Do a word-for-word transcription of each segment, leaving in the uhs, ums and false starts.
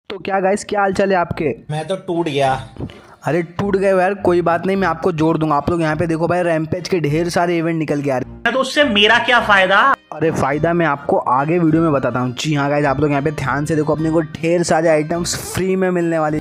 तो क्या गाइस, क्या हाल चाल है आपके। मैं तो टूट गया। अरे टूट गए यार, कोई बात नहीं, मैं आपको जोड़ दूंगा। आप लोग यहाँ पे देखो भाई, रैम्पेज के ढेर सारे इवेंट निकल के आ रहे हैं। तो उससे मेरा क्या फायदा। अरे फायदा मैं आपको आगे वीडियो में बताता हूँ। जी हाँ गाइस, आप लोग यहाँ पे ध्यान से देखो, अपने को ढेर सारे आइटम्स फ्री में मिलने वाले।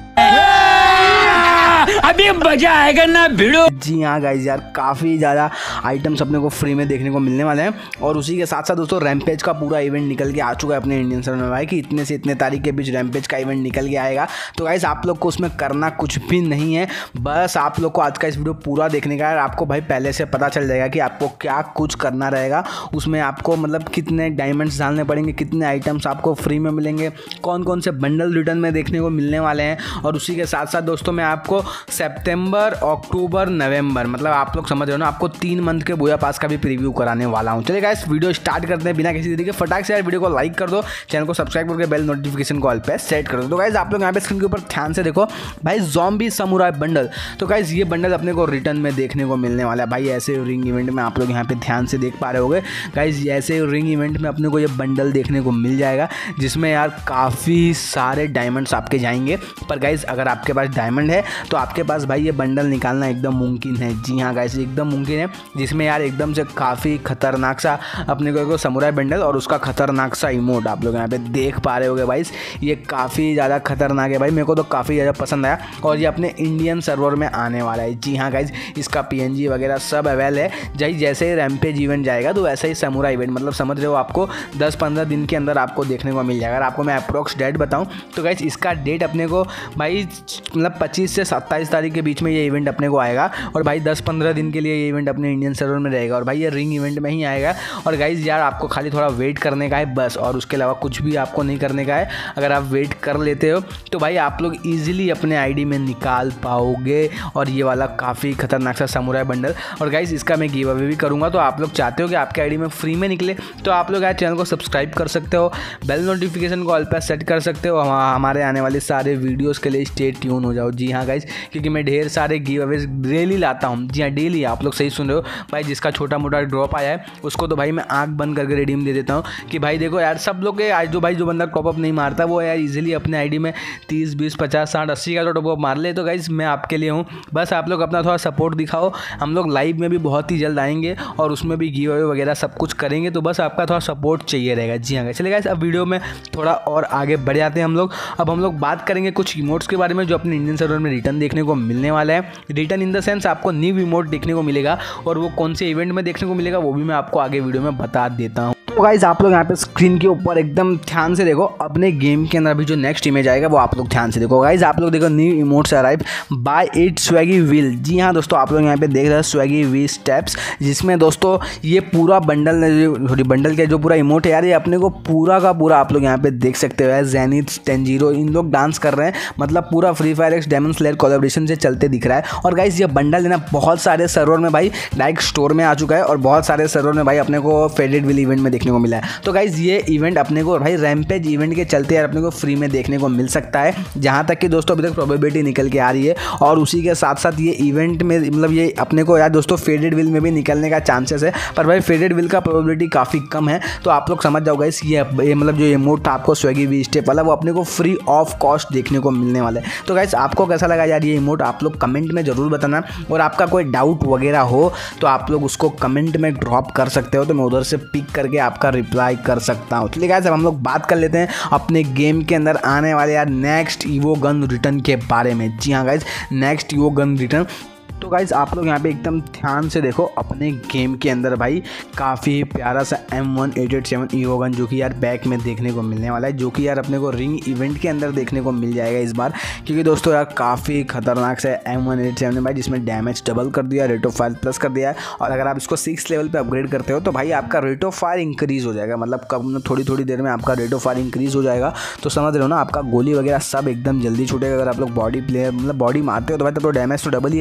अभी मजा आएगा ना भिड़ो। जी हाँ गाइस, यार काफ़ी ज़्यादा आइटम्स अपने को फ्री में देखने को मिलने वाले हैं। और उसी के साथ साथ दोस्तों, रैम्पेज का पूरा इवेंट निकल के आ चुका है अपने इंडियन सर्वर में भाई, कि इतने से इतने तारीख के बीच रैम्पेज का इवेंट निकल के आएगा। तो गाइस आप लोग को उसमें करना कुछ भी नहीं है, बस आप लोग को आज का इस वीडियो पूरा देखने का है। आपको भाई पहले से पता चल जाएगा कि आपको क्या कुछ करना रहेगा उसमें। आपको मतलब कितने डायमंड्स डालने पड़ेंगे, कितने आइटम्स आपको फ्री में मिलेंगे, कौन कौन से बंडल रिटर्न में देखने को मिलने वाले हैं। और उसी के साथ साथ दोस्तों, मैं आपको सितंबर, अक्टूबर, नवंबर, मतलब आप लोग समझ रहे हो ना, आपको तीन मंथ के बोया पास का भी प्रीव्यू कराने वाला हूँ। चलिए गाइस, वीडियो स्टार्ट करते हैं बिना किसी देरी के। फटाक से यार वीडियो को लाइक कर दो, चैनल को सब्सक्राइब करके बेल नोटिफिकेशन को ऑल पे सेट कर दो। तो गाइस आप लोग यहाँ पे स्क्रीन के ऊपर ध्यान से देखो भाई, ज़ॉम्बी समुराई बंडल। तो गाइस ये बंडल अपने को रिटर्न में देखने को मिलने वाला है भाई, ऐसे रिंग इवेंट में। आप लोग यहाँ पे ध्यान से देख पा रहे होगे गाइस, ऐसे रिंग इवेंट में अपने को ये बंडल देखने को मिल जाएगा, जिसमें यार काफ़ी सारे डायमंड्स आपके जाएंगे। पर गाइस अगर आपके पास डायमंड है तो आपके पास भाई ये बंडल निकालना एकदम मुमकिन है। जी हाँ गाइस, एकदम मुमकिन है, जिसमें यार एकदम से काफ़ी खतरनाक सा अपने को समुराई बंडल और उसका खतरनाक सा इमोट आप लोग यहाँ पे देख पा रहे होगे भाई। ये काफ़ी ज़्यादा खतरनाक है भाई, मेरे को तो काफ़ी ज़्यादा पसंद आया। और ये अपने इंडियन सर्वर में आने वाला है। जी हाँ गाइस, इसका पीएनजी वगैरह सब अवेल है। जैसे जैसे रैम्पेज इवेंट जाएगा तो वैसे ही समुराई इवेंट, मतलब समझ रहे हो, आपको दस पंद्रह दिन के अंदर आपको देखने को मिल जाएगा। अगर आपको मैं अप्रोक्स डेट बताऊँ तो गाइस, इसका डेट अपने को भाई मतलब पच्चीस से सत्ताईस तारीख के बीच में ये इवेंट अपने को आएगा। और भाई दस पंद्रह दिन के लिए ये इवेंट अपने इंडियन सर्वर में रहेगा। और भाई ये रिंग इवेंट में ही आएगा। और गाइस यार आपको खाली थोड़ा वेट करने का है बस, और उसके अलावा कुछ भी आपको नहीं करने का है। अगर आप वेट कर लेते हो तो भाई आप लोग ईजिली अपने आईडी में निकाल पाओगे। और ये वाला काफ़ी खतरनाक सा समुराई बंडल। और गाइस इसका मैं गिव अवे भी करूँगा, तो आप लोग चाहते हो कि आपके आईडी में फ्री में निकले तो आप लोग यार चैनल को सब्सक्राइब कर सकते हो, बेल नोटिफिकेशन को ऑल पे सेट कर सकते हो। हमारे आने वाले सारे वीडियोज़ के लिए स्टे ट्यून हो जाओ। जी हाँ गाइस, क्योंकि मैं ढेर सारे गिव अवेज डेली लाता हूँ। जी हाँ डेली, आप लोग सही सुन रहे हो भाई। जिसका छोटा मोटा ड्रॉप आया है उसको तो भाई मैं आंख बंद करके रिडीम दे देता हूँ कि भाई देखो यार, सब लोग के आज जो भाई जो बंदा टॉप अप नहीं मारता वो यार इजीली अपने आईडी में तीस बीस पचास साठ अस्सी का तो टॉप अप मार ले। तो गाइस मैं आपके लिए हूँ, बस आप लोग अपना थोड़ा सपोर्ट दिखाओ। हम लोग लाइव में भी बहुत ही जल्द आएंगे और उसमें भी गिव अवे वगैरह सब कुछ करेंगे, तो बस आपका थोड़ा सपोर्ट चाहिए रहेगा। जी हाँ चलिए गाइस, अब वीडियो में थोड़ा और आगे बढ़ जाते हैं हम लोग। अब हम लोग बात करेंगे कुछ इमोट्स के बारे में जो अपने इंडियन सर्वर में रिटर्न देखने को मिलने वाला है। रिटर्न इन द सेंस आपको न्यू इमोट देखने को मिलेगा, और वो कौन से इवेंट में देखने को मिलेगा वो भी मैं आपको आगे वीडियो में बता देता हूँ। तो गाइस आप लोग यहाँ पे स्क्रीन के ऊपर एकदम ध्यान से देखो, अपने गेम के अंदर अभी जो नेक्स्ट इमेज आएगा वो आप लोग ध्यान से देखो। गाइस आप लोग देखो, new emotes arrive by it swaggy wheel. जी हाँ दोस्तों, आप लोग यहाँ पे देख रहे हैं स्वैगी व्हील स्टेप्स, जिसमें दोस्तों ये पूरा बंडल थोड़ी बंडल के जो पूरा इमोट है यार, ये अपने को पूरा का पूरा आप लोग यहाँ पे देख सकते हो। जेनिथ टेंजीरो इन लोग डांस कर रहे हैं, मतलब पूरा free fire x demon slayer collaboration से चलते दिख रहा है। और गाइस ये बंडल है ना, बहुत सारे सर्वर में भाई डायरेक्ट स्टोर में आ चुका है, और बहुत सारे सर्वर में भाई अपने को फेडेड व्हील इवेंट में देखने को मिला है। तो गाइज ये इवेंट अपने को भाई रैम्पेज इवेंट के चलते यार अपने को फ्री में देखने को मिल सकता है, जहां तक कि दोस्तों अभी तक प्रोबेबिलिटी निकल के आ रही है। और उसी के साथ साथ ये इवेंट में मतलब ये अपने को यार दोस्तों फेडेड व्हील में भी निकलने का चांसेस है, पर भाई फेडेड व्हील का प्रोबेबिलिटी काफ़ी कम है। तो आप लोग समझ जाओ गाइस, ये मतलब जो इमोट था आपको स्वैगी वी स्टेप वाला, वो अपने को फ्री ऑफ कॉस्ट देखने को मिलने वाला है। तो गाइस आपको कैसा लगा यार ये इमोट, आप लोग कमेंट में जरूर बताना। और आपका कोई डाउट वगैरह हो तो आप लोग उसको कमेंट में ड्रॉप कर सकते हो, तो मैं उधर से पिक करके आपका रिप्लाई कर सकता हूँ। चलिए गाइस, अब हम लोग बात कर लेते हैं अपने गेम के अंदर आने वाले यार नेक्स्ट ईवो गन रिटर्न के बारे में। जी हाँ guys, next evo gun return. तो गाइज़ आप लोग यहाँ पे एकदम ध्यान से देखो, अपने गेम के अंदर भाई काफ़ी प्यारा सा M one eight eight seven evo gun जो कि यार बैक में देखने को मिलने वाला है, जो कि यार अपने को रिंग इवेंट के अंदर देखने को मिल जाएगा इस बार। क्योंकि दोस्तों यार काफ़ी खतरनाक सा एम वन एट सेवन है भाई, जिसमें डैमेज डबल कर दिया, रेट ऑफ फायर प्लस कर दिया है। और अगर आप इसको सिक्स लेवल पर अपग्रेड करते हो तो भाई आपका रेट ऑफ फायर इंक्रीज़ हो जाएगा, मतलब कब थोड़ी थोड़ी देर में आपका रेट ऑफ फायर इंक्रीज़ हो जाएगा। तो समझ रहे हो ना, आपका गोली वगैरह सब एकदम जल्दी छूटेगा। अगर आप लोग बॉडी प्लेयर मतलब बॉडी मारते हो तो भाई तब तो डैमेज तो डबल ही है, प्लस रेट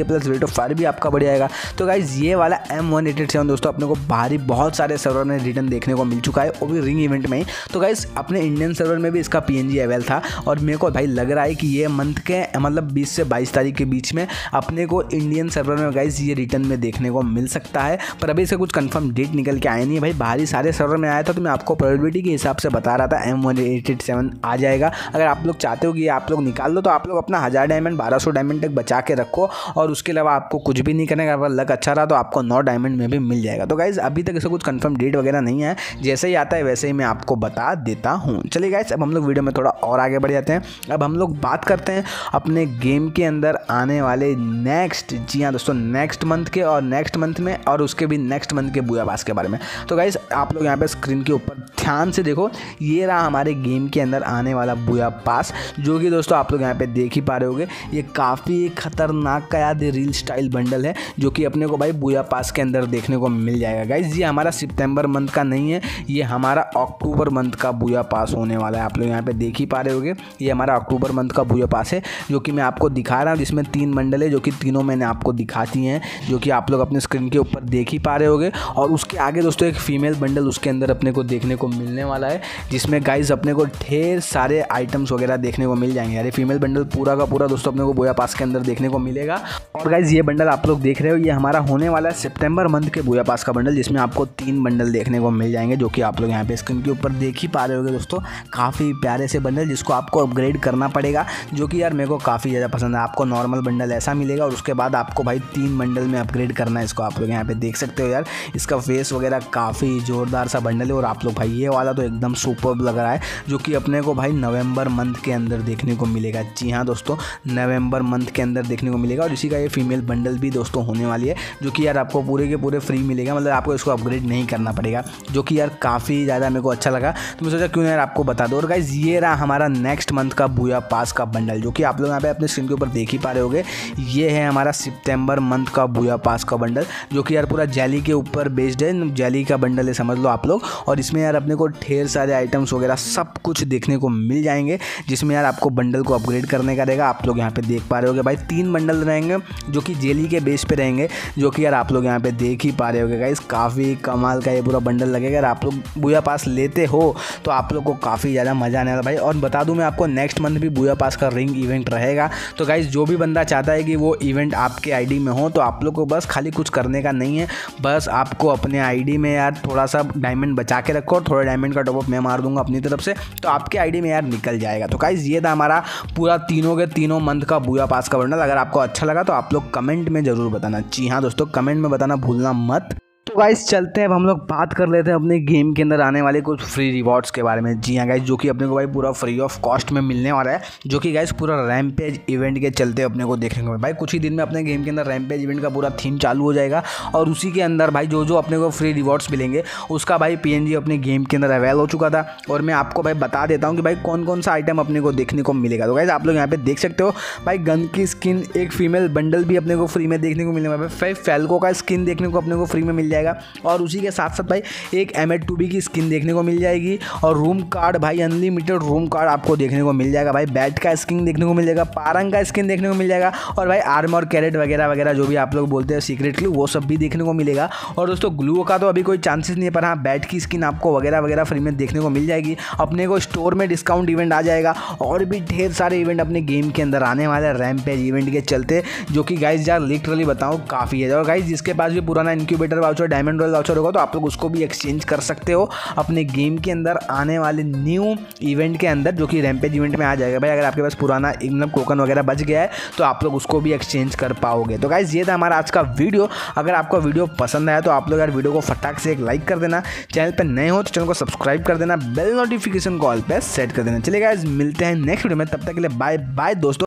ऑफ फायर भी आपका बढ़ जाएगा। तो गाइज ये वाला M one eight eight seven दोस्तों अपने को बाहरी बहुत सारे सर्वर में रिटर्न देखने को मिल चुका है, वो भी रिंग इवेंट में ही। तो गाइज अपने इंडियन सर्वर में भी इसका पीएनजी अवेल था और मेरे को भाई लग रहा है कि ये मंथ के मतलब बीस से बाईस तारीख के बीच में अपने को इंडियन सर्वर में गाइज ये रिटर्न में देखने को मिल सकता है। पर अभी इसका कुछ कंफर्म डेट निकल के आया नहीं है भाई, बाहरी सारे सर्वर में आया था तो मैं आपको प्रोबेबिलिटी के हिसाब से बता रहा था M one eight eight seven आ जाएगा। अगर आप लोग चाहते हो कि आप लोग निकाल लो तो आप लोग अपना हज़ार डायमंड बारह सौ डायमंड तक बचा के रखो और उसके अलावा आपको कुछ भी नहीं करने का। अगर लक अच्छा रहा तो आपको नौ डायमंड में भी मिल जाएगा। तो गाइज अभी तक इसका कुछ कंफर्म डेट वगैरह नहीं है, जैसे ही आता है वैसे ही मैं आपको बता देता हूँ। चलिए गाइज अब हम लोग वीडियो में थोड़ा और आगे बढ़ जाते हैं। अब हम लोग बात करते हैं अपने गेम के अंदर आने वाले नेक्स्ट, जी हाँ दोस्तों, नेक्स्ट मंथ के और नेक्स्ट मंथ में और उसके भी नेक्स्ट मंथ के बूया पास के बारे में। तो गाइज आप लोग यहाँ पे स्क्रीन के ऊपर ध्यान से देखो, ये रहा हमारे गेम के अंदर आने वाला बूया पास, जो कि दोस्तों आप लोग यहाँ पे देख ही पा रहे होगे। ये काफ़ी खतरनाक का याद रील स्टाइल बंडल है जो कि अपने को भाई बूया पास के अंदर देखने को मिल जाएगा। गाइज ये हमारा सितंबर मंथ का नहीं है, ये हमारा अक्टूबर मंथ का बूया पास होने वाला है। आप लोग यहाँ पे देख ही पा रहे होगे, ये हमारा अक्टूबर मंथ का बूया पास है जो कि मैं आपको दिखा रहा हूँ, जिसमें तीन बंडल है जो कि तीनों मैंने आपको दिखाती हैं, जो कि आप लोग अपने स्क्रीन के ऊपर देख ही पा रहे होगे। और उसके आगे दोस्तों एक फीमेल बंडल उसके अंदर अपने को देखने को मिलने वाला है, जिसमें गाइज अपने को ढेर सारे आइटम्स वगैरह देखने को मिल जाएंगे। अरे फीमेल बंडल पूरा का पूरा दोस्तों अपने को बूया पास के अंदर देखने को मिलेगा। और गाइज ये बंडल आप लोग देख रहे हो, ये हमारा होने वाला है सितंबर मंथ के बूया पास का बंडल, जिसमें आपको तीन बंडल देखने को मिल जाएंगे, जो कि आप लोग यहाँ पे स्क्रीन के ऊपर देख ही पा रहे होगे दोस्तों। काफ़ी प्यारे से बंडल जिसको आपको अपग्रेड करना पड़ेगा, जो कि यार मेरे को काफ़ी ज़्यादा पसंद है। आपको नॉर्मल बंडल ऐसा मिलेगा और उसके बाद आपको भाई तीन बंडल में अपग्रेड करना है इसको। आप लोग यहाँ पे देख सकते हो यार, इसका फेस वगैरह काफ़ी ज़ोरदार सा बंडल है। और आप लोग भाई ये वाला तो एकदम सुपर्ब लग रहा है, जो कि अपने को भाई नवंबर मंथ के अंदर देखने को मिलेगा। जी हाँ दोस्तों, नवंबर मंथ के अंदर देखने को मिलेगा। और इसी का ये फीमेल बंडल भी दोस्तों होने वाली है, जो कि यार आपको पूरे के पूरे फ्री मिलेगा, मतलब आपको इसको अपग्रेड नहीं करना पड़ेगा, जो कि यार काफ़ी ज़्यादा मेरे को अच्छा लगा। तो मैं सोचा क्यों यार आपको बता दो। और गाइज ये रहा हमारा नेक्स्ट मंथ का बूया पास का बंडल, जो कि आप लोग यहाँ पे अपने स्क्रीन के ऊपर देख ही पा रहे होगे। ये है हमारा सितंबर मंथ का बूया पास का बंडल, जो कि यार पूरा जेली के ऊपर बेस्ड है, जेली का बंडल है समझ लो आप लोग। और इसमें यार अपने को ढेर सारे आइटम्स वगैरह सब कुछ देखने को मिल जाएंगे, जिसमें यार आपको बंडल को अपग्रेड करने का रहेगा। आप लोग यहाँ पे देख पा रहे होगे भाई तीन बंडल रहेंगे जो कि जेली के बेस पे रहेंगे, जो कि यार आप लोग यहाँ पे देख ही पा रहे होगे। गाइस काफ़ी कमाल का ये पूरा बंडल लगेगा। अगर आप लोग बूया पास लेते हो तो आप लोग को काफ़ी ज़्यादा मज़ा आने वाला भाई। और बता दूं मैं आपको, नेक्स्ट मंथ भी बूया पास का रिंग इवेंट रहेगा। तो गाइस जो भी बंदा चाहता है कि वो इवेंट आपके आईडी में हो, तो आप लोग को बस खाली कुछ करने का नहीं है, बस आपको अपने आईडी में यार थोड़ा सा डायमंड बचा के रखो और थोड़ा डायमंड का टॉपअप मैं मार दूंगा अपनी तरफ से, तो आपके आईडी में यार निकल जाएगा। तो गाइस ये था हमारा पूरा तीनों के तीनों मंथ का बूया पास का बंडल। अगर आपको अच्छा लगा तो आप लोग कमेंट में ज़रूर बताना। जी हाँ दोस्तों, कमेंट में बताना भूलना मत। तो गाइस चलते हैं अब हम लोग बात कर लेते हैं अपने गेम के अंदर आने वाले कुछ फ्री रिवॉर्ड्स के बारे में। जी हाँ गाइस, जो कि अपने को भाई पूरा फ्री ऑफ कॉस्ट में मिलने वाला है, जो कि गाइस पूरा रैम्पेज इवेंट के चलते अपने को देखने को भाई कुछ ही दिन में अपने गेम के अंदर रैम्पेज इवेंट का पूरा थीम चालू हो जाएगा। और उसी के अंदर भाई जो जो अपने को फ्री रिवॉर्ड्स मिलेंगे उसका भाई पीएनजी अपने गेम के अंदर अवेल हो चुका था। और मैं आपको भाई बता देता हूँ कि भाई कौन कौन सा आइटम अपने को देखने को मिलेगा। तो गाइस आप लोग यहाँ पे देख सकते हो भाई, गन की स्किन, एक फीमेल बंडल भी अपने को फ्री में देखने को मिलेगा भाई, फैल्को का स्किन देखने को अपने को फ्री में मिल जाएगा। और उसी के साथ साथ भाई एक एम एट टू बी की स्किन देखने को मिल जाएगी। और रूम कार्ड भाई, अनलिमिटेड रूम कार्ड आपको देखने को मिल जाएगा भाई। बैट का स्किन देखने को मिल जाएगा, पारंग का स्किन देखने को मिल जाएगा। और भाई आर्मर कैरेट वगैरह वगैरह जो भी आप लोग बोलते हैं सीक्रेट ग्लू, वो सब भी देखने को मिलेगा। और दोस्तों ग्लू का तो अभी कोई चांसेस नहीं है, पर हाँ बैट की स्किन आपको वगैरह वगैरह फ्री में देखने को मिल जाएगी। अपने को स्टोर में डिस्काउंट इवेंट आ जाएगा और भी ढेर सारे इवेंट अपने गेम के अंदर आने वाले हैं रैम्पेज इवेंट के चलते, जो कि गाइज यार लिटरली बताऊँ काफ़ी है। और गाइज जिसके पास भी पुराना incubator voucher, diamond royal voucher होगा, तो आप लोग उसको भी एक्सचेंज कर सकते हो अपने गेम के अंदर आने वाले न्यू इवेंट के अंदर, जो कि रैम्पेज इवेंट में आ जाएगा भाई। अगर आपके पास पुराना मतलब टोकन वगैरह बच गया है तो आप लोग उसको भी एक्सचेंज कर पाओगे। तो गाइज ये था हमारा आज का वीडियो। अगर आपको वीडियो पसंद आया तो आप लोग यार वीडियो को फटाक से एक लाइक कर देना, चैनल पर नए हो तो चैनल को सब्सक्राइब कर देना, बेल नोटिफिकेशन कॉल पे सेट कर देना। चलिए गाइज मिलते हैं नेक्स्ट वीडियो में, तब तक के लिए बाय बाय दोस्तों।